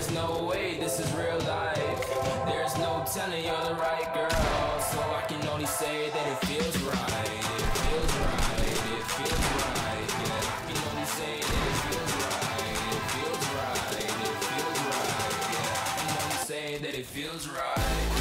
there's no way this is real life. There's no telling you're the right girl, so I can only say that it feels right. It feels right, it feels right. Yeah, I can only say that it feels right. It feels right, it feels right. Yeah, I can only say that it feels right.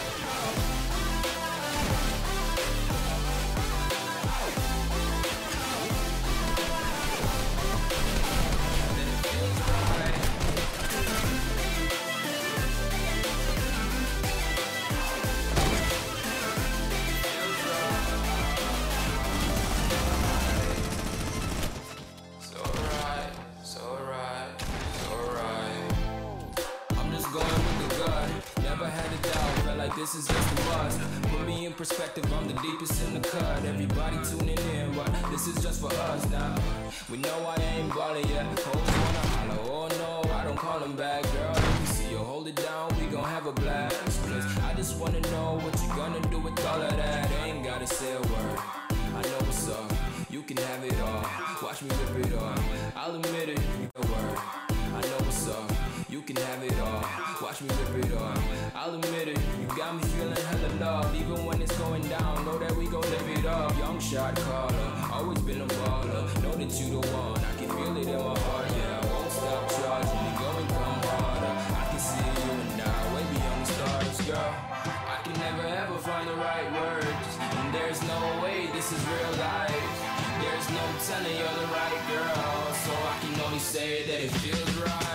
This is just a buzz. Put me in perspective, I'm the deepest in the cut. Everybody tuning in, but this is just for us now. We know I ain't ballin' yet. Hoes wanna holler, oh no, I don't call them back. Girl, let me see you hold it down, we gon' have a blast. Cause I just wanna know what you gonna do with all of that. Ain't gotta say a word, I know what's up. You can have it all, watch me rip it off. I'll admit it, a word, I know what's up. You can have it all, watch me rip it off. I'll admit it, you got me feeling hella love. Even when it's going down, know that we gon' live it up. Young shot caller, always been a baller. Know that you the one, I can feel it in my heart. Yeah, I won't stop charging, you go and come harder. I can see you and I, way beyond the stars, girl. I can never ever find the right words, and there's no way this is real life. There's no telling you're the right girl, so I can only say that it feels right.